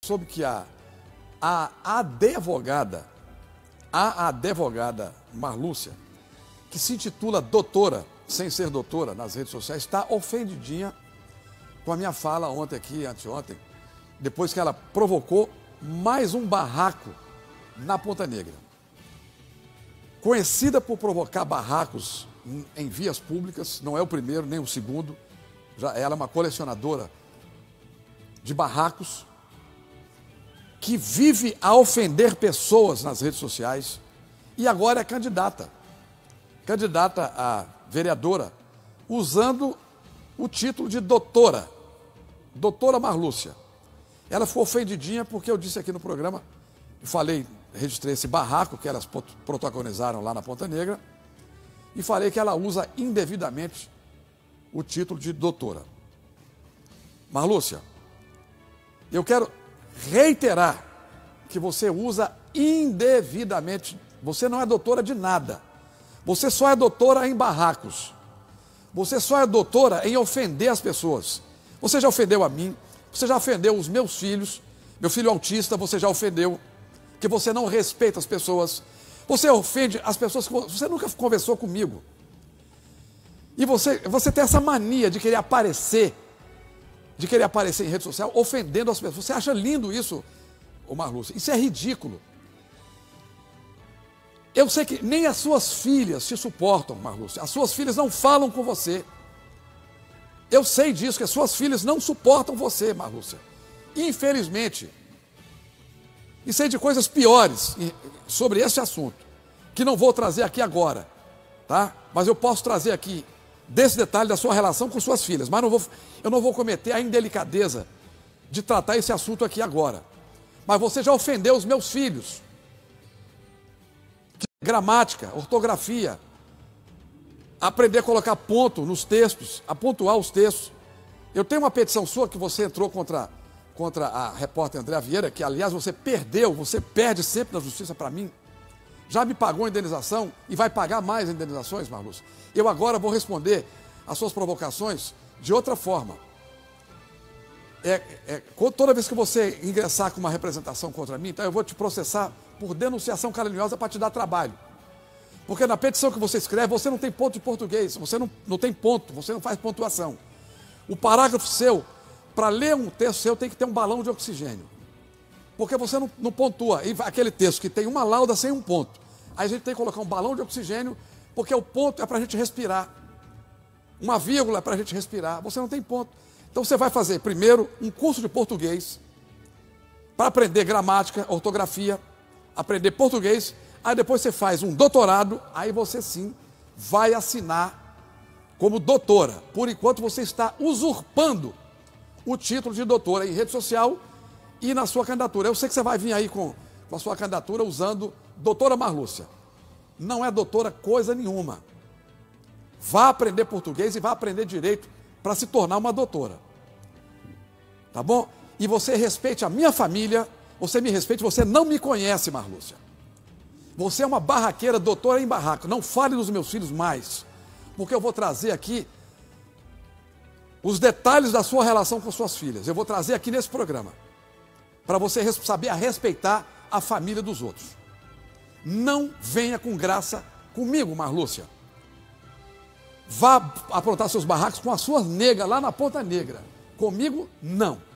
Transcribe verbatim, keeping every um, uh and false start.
soube que a, a advogada, a advogada Marlúcia, que se intitula doutora, sem ser doutora, nas redes sociais, está ofendidinha com a minha fala ontem aqui, anteontem, depois que ela provocou mais um barraco na Ponta Negra. Conhecida por provocar barracos em vias públicas, não é o primeiro nem o segundo, já ela é uma colecionadora de barracos, que vive a ofender pessoas nas redes sociais e agora é candidata, candidata a vereadora, usando o título de doutora, doutora Marlúcia. Ela ficou ofendidinha porque eu disse aqui no programa, falei, registrei esse barraco que elas protagonizaram lá na Ponta Negra e falei que ela usa indevidamente o título de doutora. Marlúcia, eu quero reiterar que você usa indevidamente, você não é doutora de nada, você só é doutora em barracos, você só é doutora em ofender as pessoas. Você já ofendeu a mim, você já ofendeu os meus filhos, meu filho autista você já ofendeu, que você não respeita as pessoas, você ofende as pessoas que você nunca conversou comigo. E você, você tem essa mania de querer aparecer, de querer aparecer em rede social, ofendendo as pessoas. Você acha lindo isso, ô Marlúcia? Isso é ridículo. Eu sei que nem as suas filhas te suportam, Marlúcia. As suas filhas não falam com você. Eu sei disso, que as suas filhas não suportam você, Marlúcia. Infelizmente. E sei de coisas piores sobre esse assunto, que não vou trazer aqui agora, tá? Mas eu posso trazer aqui desse detalhe da sua relação com suas filhas, mas não vou, eu não vou cometer a indelicadeza de tratar esse assunto aqui agora. Mas você já ofendeu os meus filhos. Gramática, ortografia, aprender a colocar ponto nos textos, a pontuar os textos. Eu tenho uma petição sua que você entrou contra, contra a repórter Andréa Vieira, que aliás você perdeu, você perde sempre na justiça para mim. Já me pagou a indenização e vai pagar mais indenizações, Marlúcia. Eu agora vou responder às suas provocações de outra forma. É, é, toda vez que você ingressar com uma representação contra mim, então eu vou te processar por denunciação caluniosa para te dar trabalho. Porque na petição que você escreve, você não tem ponto de português, você não, não tem ponto, você não faz pontuação. O parágrafo seu, para ler um texto seu, tem que ter um balão de oxigênio. Porque você não, não pontua. E aquele texto que tem uma lauda sem um ponto. Aí a gente tem que colocar um balão de oxigênio, porque o ponto é para a gente respirar. Uma vírgula é para a gente respirar. Você não tem ponto. Então você vai fazer primeiro um curso de português, para aprender gramática, ortografia, aprender português. Aí depois você faz um doutorado, aí você sim vai assinar como doutora. Por enquanto você está usurpando o título de doutora em rede social e na sua candidatura. Eu sei que você vai vir aí com, com a sua candidatura usando doutora Marlúcia. Não é doutora coisa nenhuma. Vá aprender português e vá aprender direito para se tornar uma doutora. Tá bom? E você respeite a minha família, você me respeite, você não me conhece, Marlúcia. Você é uma barraqueira, doutora em barraco. Não fale dos meus filhos mais, porque eu vou trazer aqui os detalhes da sua relação com suas filhas. Eu vou trazer aqui nesse programa, para você saber a respeitar a família dos outros. Não venha com graça comigo, Marlúcia. Vá aprontar seus barracos com as suas negras lá na Ponta Negra. Comigo, não.